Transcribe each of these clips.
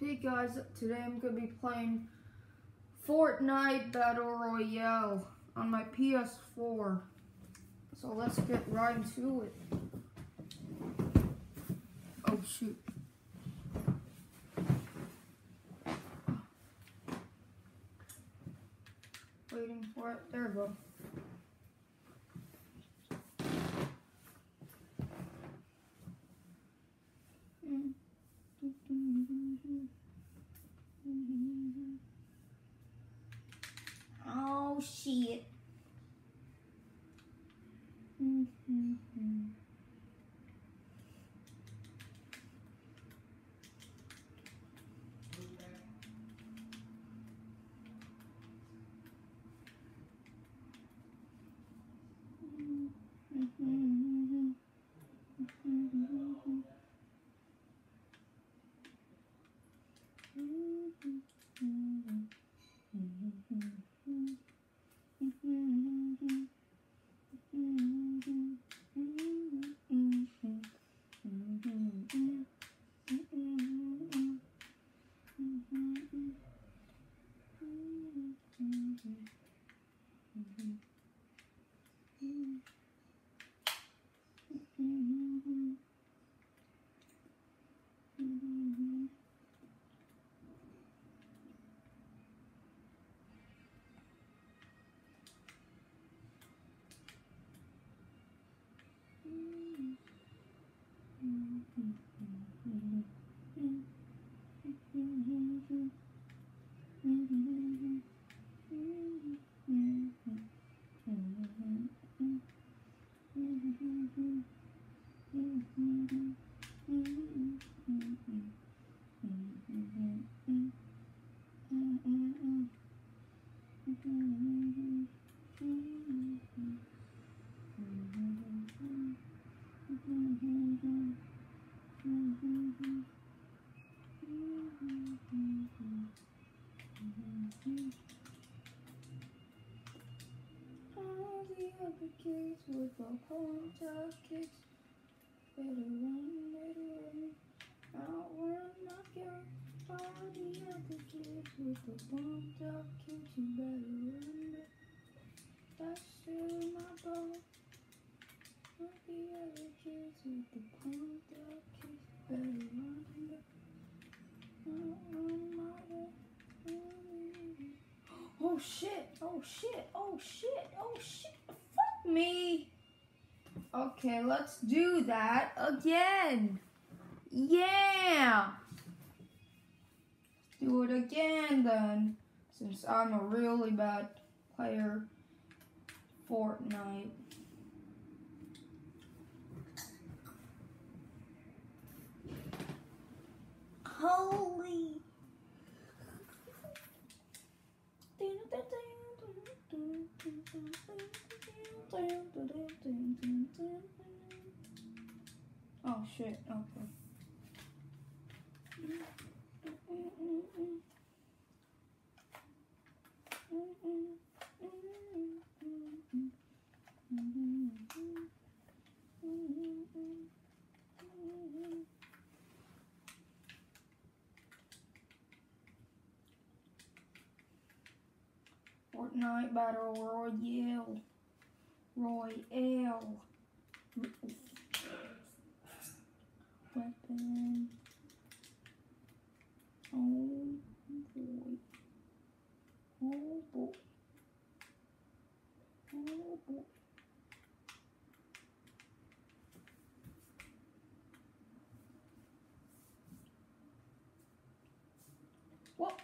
Hey guys, today I'm going to be playing Fortnite Battle Royale on my PS4. So let's get right into it. Oh shoot. Waiting for it. There we go. Oh shit. All the other kids with the ponytail kicks better run, outrun my girl. All the other kids with the ponytail kicks, you better run, that's still my ball. All the other kids with the ponytail kicks better run, outrun my girl. Oh shit, oh shit, oh shit, oh shit, fuck me. Okay, let's do that again. Yeah. Let's do it again then, since I'm a really bad player, Fortnite. Holy. Oh shit, okay. Fortnite Battle Royale. Weapon. Oh boy. Oh boy. Oh boy. What?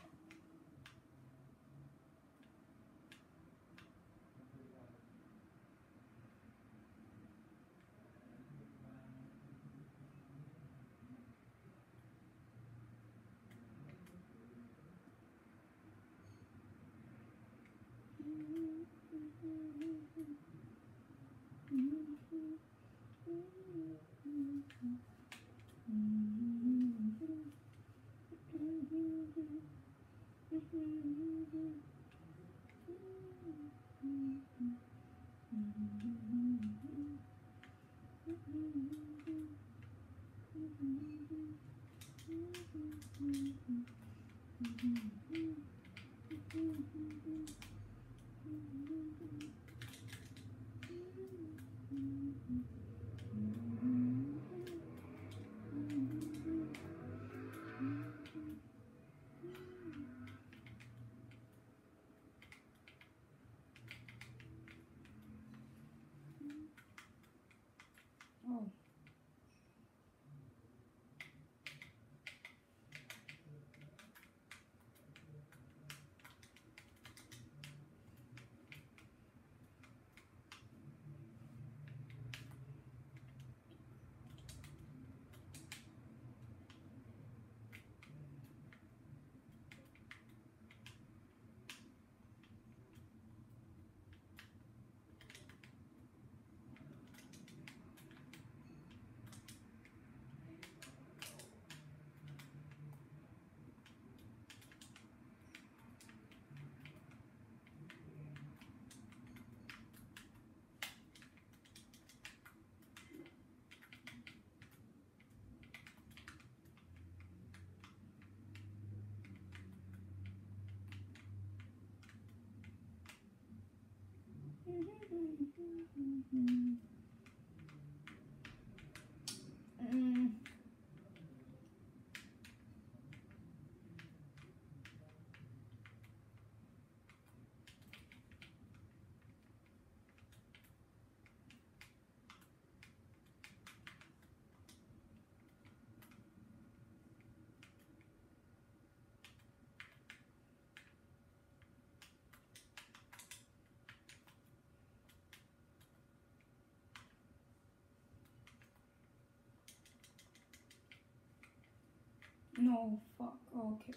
No, fuck. Okay.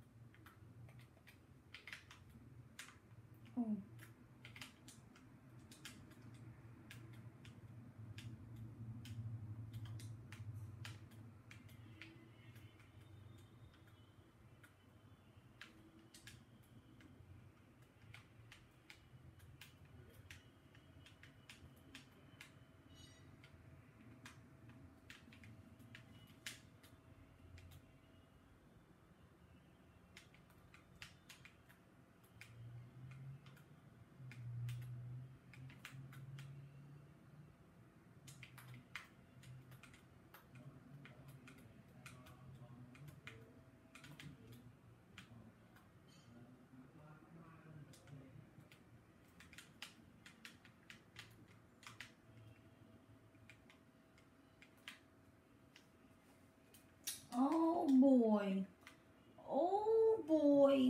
Oh. Oh boy. Oh boy.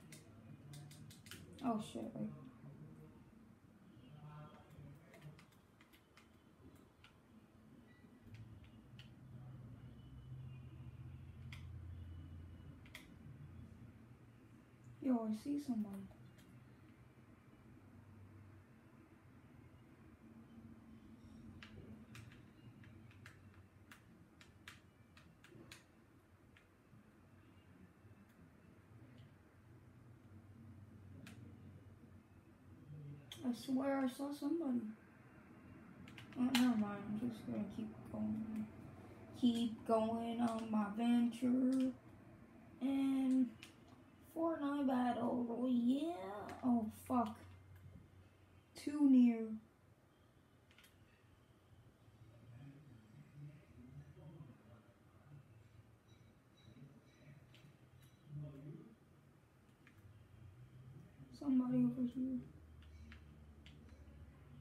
Oh shit. Wait. Yo, I see someone. I swear I saw somebody. Oh, never mind. I'm just gonna keep going. Keep going on my venture. And Fortnite battle. Oh, yeah. Oh, fuck. Too near. Somebody over here.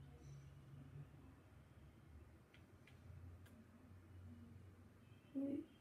Wait.